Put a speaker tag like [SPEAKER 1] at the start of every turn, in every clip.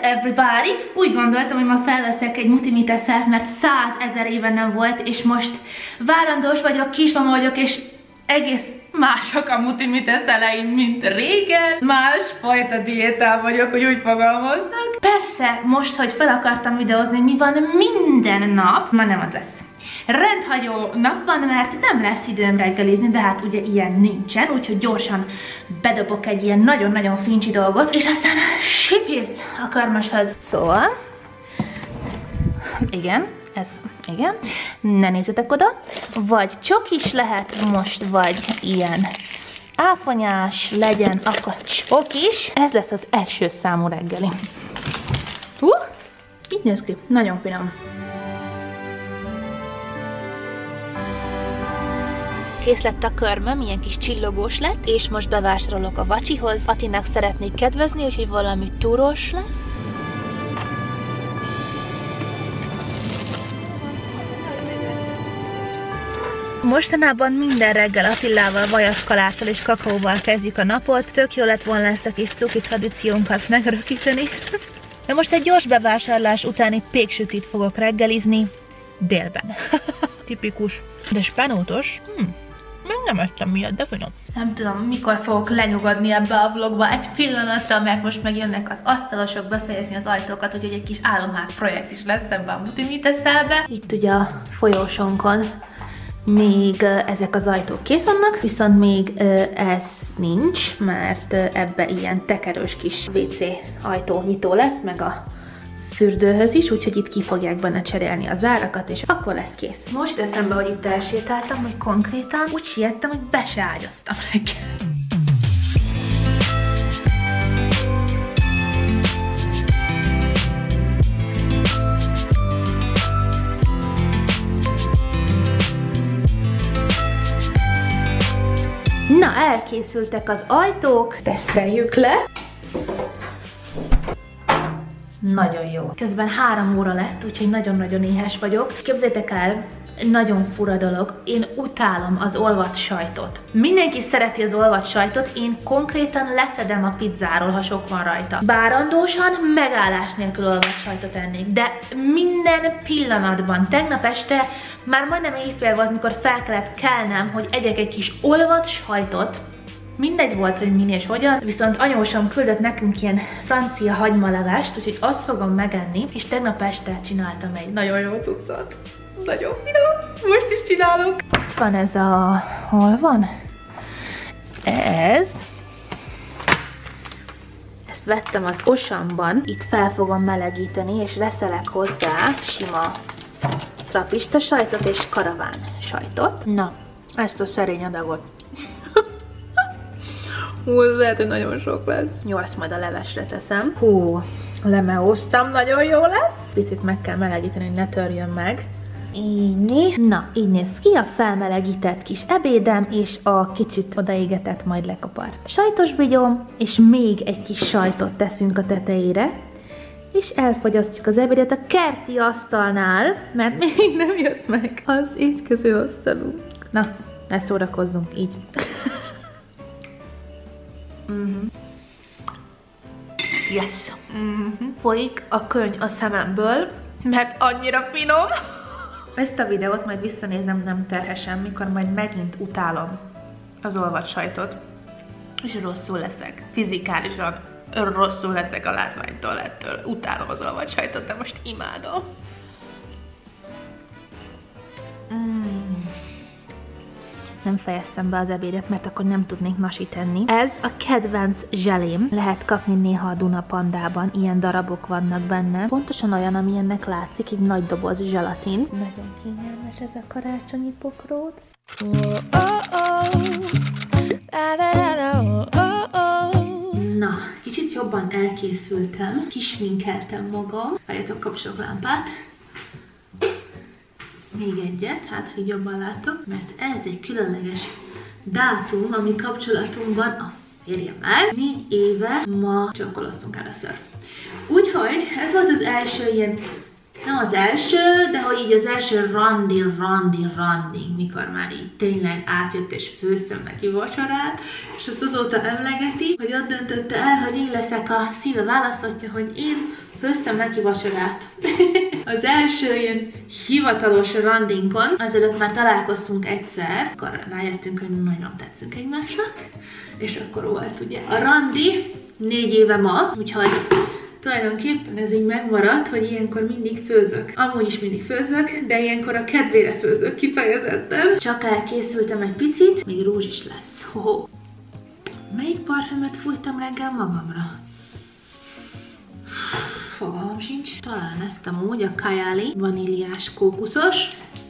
[SPEAKER 1] everybody! Úgy gondoltam, hogy ma felveszek egy multimiteszelt, mert 100 000 éve nem volt, és most várandós vagyok, kismama vagyok, és egész mások a multimiteszeleim, mint régen. Másfajta diétán vagyok, hogy úgy fogalmaznak. Persze, most, hogy fel akartam videózni, mi van minden nap, ma nem az lesz. Rendhagyó nap van, mert nem lesz időm reggelizni, de hát ugye ilyen nincsen, úgyhogy gyorsan bedobok egy ilyen nagyon-nagyon fincsi dolgot, és aztán sipirc a karmashoz. Szóval, igen, igen, ne nézzetek oda, vagy csokis lehet most, vagy ilyen áfonyás legyen, akkor csokis. Ez lesz az első számú reggeli. Így néz ki, nagyon finom. Kész lett a körmöm, ilyen kis csillogós lett, és most bevásárolok a vacsihoz. Atinak szeretnék kedvezni, úgyhogy valami túros lesz. Mostanában minden reggel Attilával, vajaskaláccsal és kakaóval kezdjük a napot. Tök jó lett volna ezt a kis cuki tradíciónkat megörökíteni. De most egy gyors bevásárlás utáni péksütit fogok reggelizni délben. Tipikus, de spenótos. Még nem ettem miatt, de finom. Nem tudom, mikor fogok lenyugodni ebbe a vlogba egy pillanatra, mert most megjönnek az asztalosok befejezni az ajtókat, úgyhogy egy kis álomház projekt is lesz ebben a multimiteszelbe. Itt ugye a folyósonkon még ezek az ajtók kész vannak, viszont még ez nincs, mert ebbe ilyen tekerős kis WC ajtónyitó lesz, meg a fürdőhöz is, úgyhogy itt ki fogják benne cserélni a zárakat, és akkor lesz kész. Most eszembe, hogy itt elsétáltam, hogy konkrétan úgy siettem, hogy be se ágyaztam reggel. Na, elkészültek az ajtók, teszteljük le. Nagyon jó. Közben 3 óra lett, úgyhogy nagyon-nagyon éhes vagyok. Képzeljétek el, nagyon fura dolog. Én utálom az olvadt sajtot. Mindenki szereti az olvadt sajtot, én konkrétan leszedem a pizzáról, ha sok van rajta. Várandósan megállás nélkül olvadt sajtot ennék, de minden pillanatban. Tegnap este már majdnem éjfél volt, mikor fel kellett kelnem, hogy egyek egy kis olvadt sajtot. Mindegy volt, hogy min és hogyan, viszont anyósom küldött nekünk ilyen francia hagymalevest, úgyhogy azt fogom megenni, és tegnap este csináltam egy nagyon jó cuccot. Nagyon finom, most is csinálok. Itt van ez a... hol van? Ez. Ezt vettem az Osamban, itt fel fogom melegíteni, és reszelek hozzá sima trapista sajtot és karaván sajtot. Na, ezt a szerény adagot. Hú, ez lehet, hogy nagyon sok lesz. Jó, ezt majd a levesre teszem. Hú, lemeóztam, nagyon jó lesz. Picit meg kell melegíteni, hogy ne törjön meg. Így. Na, így néz ki a felmelegített kis ebédem, és a kicsit odaégetett, majd lekapart sajtos bigyóm, és még egy kis sajtot teszünk a tetejére, és elfogyasztjuk az ebédet a kerti asztalnál, mert még nem jött meg az étkező asztalunk. Na, ne szórakozzunk így. Yes. Folyik a könny a szememből, mert annyira finom. Ezt a videót majd visszanézem nem terhesen, mikor majd megint utálom az olvadt sajtot. És rosszul leszek. Fizikálisan rosszul leszek a látványtól ettől. Utálom az olvadt sajtot, de most imádom. Nem fejeztem be az ebédet, mert akkor nem tudnék nasit enni. Ez a kedvenc zselém. Lehet kapni néha a Duna Pandában. Ilyen darabok vannak benne. Pontosan olyan, amilyennek látszik, egy nagy doboz zselatin. Nagyon kényelmes ez a karácsonyi pokróc. Na, kicsit jobban elkészültem. Kisminkeltem magam. Várjatok, kapcsolok lámpát. Még egyet, hát hogy jobban látok, mert ez egy különleges dátum, ami kapcsolatunkban a férjemmel. 4 éve ma csókoloztunk először. Úgyhogy ez volt az első ilyen, nem az első, de hogy így az első randi, mikor már így tényleg átjött és főztem neki vacsorát, és azt azóta emlegeti, hogy ott döntötte el, hogy én leszek a szíve választottja, hogy én Főztem neki vacsorát. Az első ilyen hivatalos randinkon, azelőtt már találkoztunk egyszer, akkor rájöttünk, hogy nagyon tetszünk egymásnak, és akkor volt ugye a randi 4 éve ma, úgyhogy tulajdonképpen ez így megmaradt, hogy ilyenkor mindig főzök. Amúgy is mindig főzök, de ilyenkor a kedvére főzök kifejezetten. Csak elkészültem egy picit, még rúzs is lesz. Ho-ho. Melyik parfümöt fújtam reggel magamra? Fogalmam sincs. Talán ezt amúgy, a Kayali vaníliás kókuszos.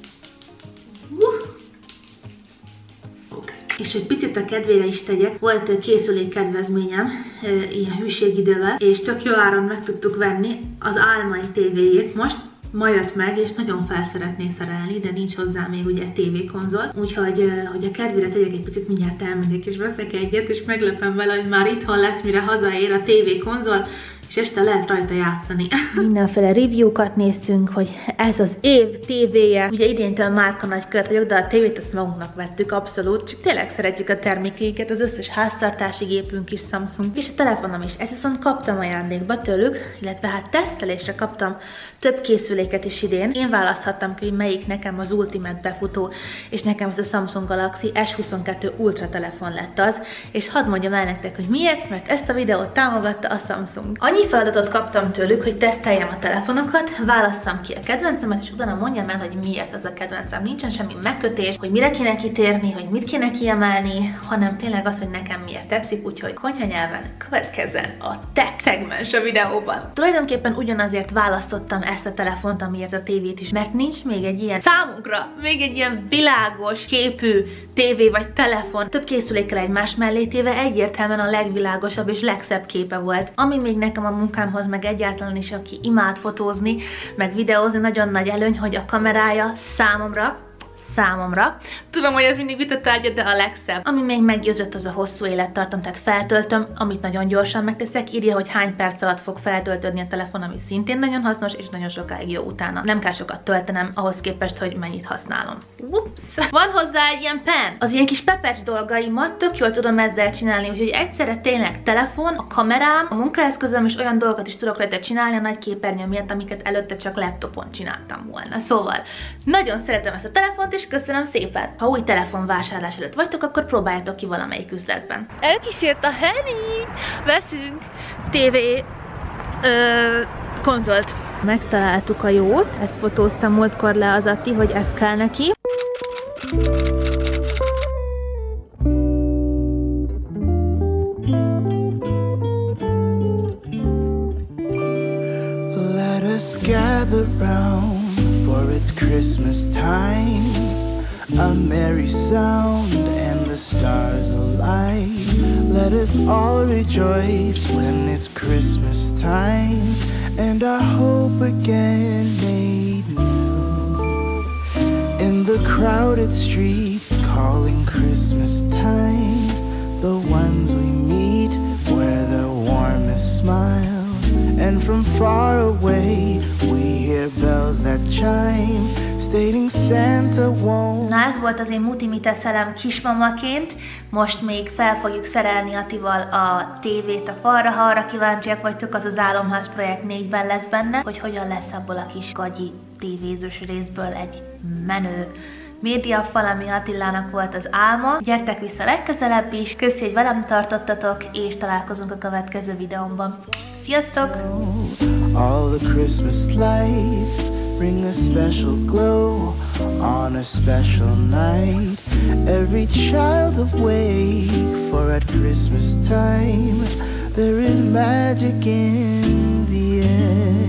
[SPEAKER 1] És egy picit a kedvére is tegyek, volt készülékkedvezményem ilyen hűségidővel, és tök jó áron meg tudtuk venni az Álmai tévéjét most. Ma jött meg, és nagyon fel szeretné szerelni, de nincs hozzá még ugye tévékonzol. Úgyhogy, hogy a kedvére tegyek egy picit, mindjárt elmegyek, és veszek egyet, és meglepem vele, hogy már itthon lesz, mire hazaér a tévékonzol, és este lehet rajta játszani. Mindenféle review-kat néztünk, hogy ez az év tévéje. Ugye idéntől márka nagykövet vagyok, de a tévét ezt magunknak vettük, abszolút. Csak tényleg szeretjük a termékeiket, az összes háztartási gépünk is Samsung, és a telefonom is. Ezt viszont kaptam ajándékba tőlük, illetve hát tesztelésre kaptam több készüléket is idén. Én választhattam ki, hogy melyik nekem az ultimate befutó, és nekem ez a Samsung Galaxy S22 Ultra telefon lett az, és hadd mondjam el nektek, hogy miért, mert ezt a videót támogatta a Samsung. Annyi feladatot kaptam tőlük, hogy teszteljem a telefonokat, válasszam ki a kedvencemet, és utána mondjam el, hogy miért ez a kedvencem. Nincsen semmi megkötés, hogy mire kéne kitérni, hogy mit kéne kiemelni, hanem tényleg az, hogy nekem miért tetszik, úgyhogy konyha nyelven következzen a tech szegmens a videóban. Tulajdonképpen ugyanazért választottam ezt a telefont, amiért a tévét is, mert nincs még egy ilyen számunkra, még egy ilyen világos képű tévé vagy telefon. Több készülékkel egymás mellé téve egyértelműen a legvilágosabb és legszebb képe volt. Ami még nekem a munkámhoz, meg egyáltalán is, aki imád fotózni, meg videózni, nagyon nagy előny, hogy a kamerája számomra, tudom, hogy ez mindig vitatárgya, de a legszebb. Ami még meggyőzött, az a hosszú élettartam, tehát feltöltöm, amit nagyon gyorsan megteszek, írja, hogy hány perc alatt fog feltöltődni a telefon, ami szintén nagyon hasznos, és nagyon sokáig jó utána. Nem kell sokat töltenem, ahhoz képest, hogy mennyit használom. Ups. Van hozzá egy ilyen pen. Az ilyen kis pepecs dolgaimat tök jól tudom ezzel csinálni, úgyhogy egyszerre tényleg telefon, a kamerám, a munkaeszközöm, és olyan dolgokat is tudok rajta csinálni a nagy képernyő miatt, amiket előtte csak laptopon csináltam volna. Szóval nagyon szeretem ezt a telefont, és köszönöm szépen! Ha új telefonvásárlás előtt vagytok, akkor próbáljátok ki valamelyik üzletben. Elkísért a Henny! Veszünk TV konzolt. Megtaláltuk a jót, ezt fotóztam múltkor le az Atti, hogy ez kell neki. Let us gather round for it's Christmas time. A merry sound and the stars alight. Let us all rejoice when it's Christmas time, and our hope again made new. In the crowded streets calling Christmas time, the ones we meet wear their warmest smile, and from far away we hear bells that chime, stating Santa won't. Na, ez volt az én multimiteszelem kismamaként. Most még fel fogjuk szerelni Attival a tévét a falra. Ha arra kíváncsiak vagytok, az az Álomház projekt 4-ben lesz benne, hogy hogyan lesz abból a kis gagyi tévézős részből egy menő médiafal, ami Attilának volt az álma. Gyertek vissza legközelebb is, köszi, hogy velem tartottatok, és találkozunk a következő videómban. Sziasztok! All the Christmas lights bring a special glow on a special night. Every child awake, for at Christmas time there is magic in the air.